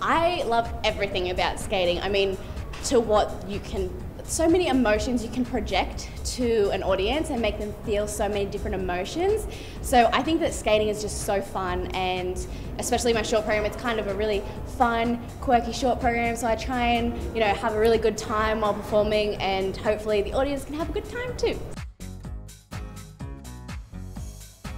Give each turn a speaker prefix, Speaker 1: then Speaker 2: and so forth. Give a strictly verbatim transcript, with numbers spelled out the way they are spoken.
Speaker 1: I love everything about skating. I mean, to what you can, so many emotions you can project to an audience and make them feel so many different emotions. So I think that skating is just so fun, and especially my short program, it's kind of a really fun, quirky short program. So I try and, you know, have a really good time while performing, and hopefully the audience can have a good time too.